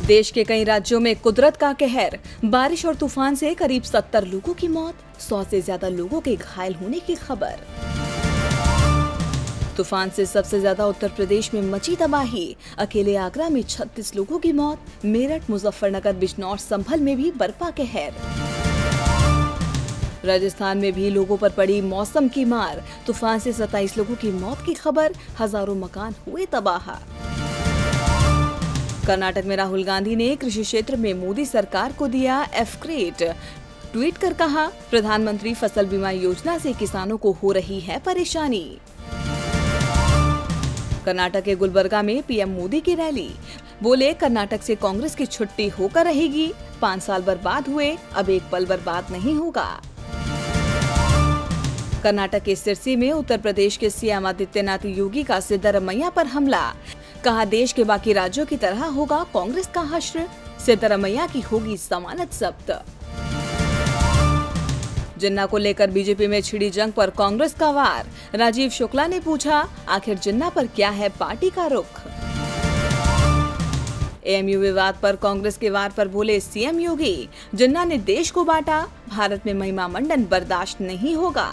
देश के कई राज्यों में कुदरत का कहर, बारिश और तूफान से करीब 70 लोगों की मौत, 100 से ज्यादा लोगों के घायल होने की खबर। तूफान से सबसे ज्यादा उत्तर प्रदेश में मची तबाही, अकेले आगरा में 36 लोगों की मौत, मेरठ, मुजफ्फरनगर, बिजनौर, संभल में भी बरपा कहर। राजस्थान में भी लोगों पर पड़ी मौसम की मार, तूफान से 27 लोगों की मौत की खबर, हजारों मकान हुए तबाह। कर्नाटक में राहुल गांधी ने कृषि क्षेत्र में मोदी सरकार को दिया एफ ग्रेड, ट्वीट कर कहा, प्रधानमंत्री फसल बीमा योजना से किसानों को हो रही है परेशानी। कर्नाटक के गुलबर्गा में पीएम मोदी की रैली, बोले कर्नाटक से कांग्रेस की छुट्टी होकर रहेगी, 5 साल बर्बाद हुए, अब एक पल बर्बाद नहीं होगा। कर्नाटक के सिरसी में उत्तर प्रदेश के सीएम आदित्यनाथ योगी का सिद्धरमैया पर हमला, कहा देश के बाकी राज्यों की तरह होगा कांग्रेस का हश्र, सिद्धरमैया की होगी जमानत जब्त। जिन्ना को लेकर बीजेपी में छिड़ी जंग पर कांग्रेस का वार, राजीव शुक्ला ने पूछा, आखिर जिन्ना पर क्या है पार्टी का रुख। एएमयू विवाद पर कांग्रेस के वार पर बोले सीएम योगी, जिन्ना ने देश को बांटा, भारत में महिमा मंडन बर्दाश्त नहीं होगा।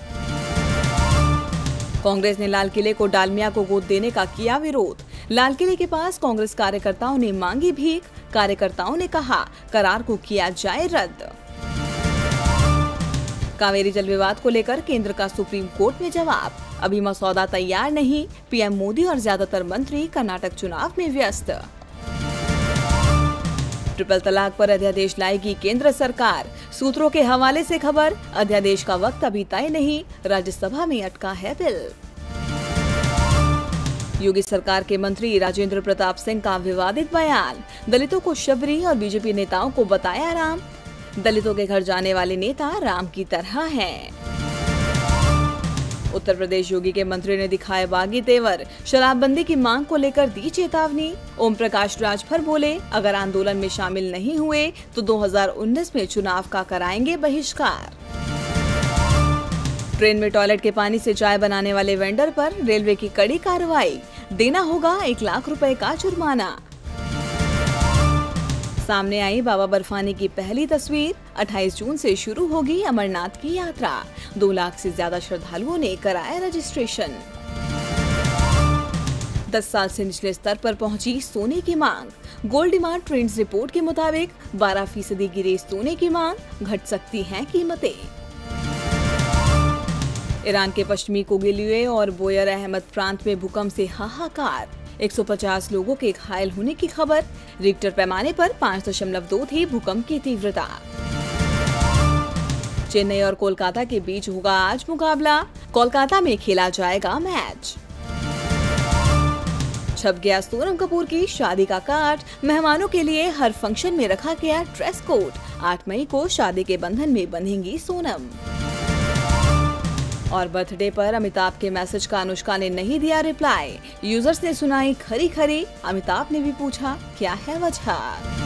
कांग्रेस ने लाल किले को डालमिया को गोद देने का किया विरोध, लाल किले के पास कांग्रेस कार्यकर्ताओं ने मांगी भीख, कार्यकर्ताओं ने कहा करार को किया जाए रद्द। कावेरी जल विवाद को लेकर केंद्र का सुप्रीम कोर्ट में जवाब, अभी मसौदा तैयार नहीं, पीएम मोदी और ज्यादातर मंत्री कर्नाटक चुनाव में व्यस्त। ट्रिपल तलाक पर अध्यादेश लाएगी केंद्र सरकार, सूत्रों के हवाले से खबर, अध्यादेश का वक्त अभी तय नहीं, राज्यसभा में अटका है बिल। योगी सरकार के मंत्री राजेंद्र प्रताप सिंह का विवादित बयान, दलितों को शबरी और बीजेपी नेताओं को बताया राम, दलितों के घर जाने वाले नेता राम की तरह हैं। उत्तर प्रदेश योगी के मंत्री ने दिखाए बागी तेवर, शराबबंदी की मांग को लेकर दी चेतावनी, ओम प्रकाश राजभर बोले, अगर आंदोलन में शामिल नहीं हुए तो 2019 में चुनाव का कराएंगे बहिष्कार। ट्रेन में टॉयलेट के पानी से चाय बनाने वाले वेंडर पर रेलवे की कड़ी कार्रवाई, देना होगा 1 लाख रुपए का जुर्माना। सामने आई बाबा बर्फानी की पहली तस्वीर, 28 जून से शुरू होगी अमरनाथ की यात्रा, 2 लाख से ज्यादा श्रद्धालुओं ने कराया रजिस्ट्रेशन। 10 साल से निचले स्तर पर पहुंची सोने की मांग, गोल्ड डिमांड ट्रेंड्स रिपोर्ट के मुताबिक 12% गिरे सोने की मांग, घट सकती हैं कीमतें। ईरान के पश्चिमी कोगिलिये और बोयर अहमद प्रांत में भूकंप से हाहाकार, 150 लोगों के घायल होने की खबर, रिक्टर पैमाने पर 5.2 थी भूकंप की तीव्रता। चेन्नई और कोलकाता के बीच होगा आज मुकाबला, कोलकाता में खेला जाएगा मैच। छप गया सोनम कपूर की शादी का कार्ड, मेहमानों के लिए हर फंक्शन में रखा गया ड्रेस कोड, 8 मई को शादी के बंधन में बंधेंगी सोनम। और बर्थडे पर अमिताभ के मैसेज का अनुष्का ने नहीं दिया रिप्लाई, यूजर्स ने सुनाई खरी खरी, अमिताभ ने भी पूछा क्या है वजह।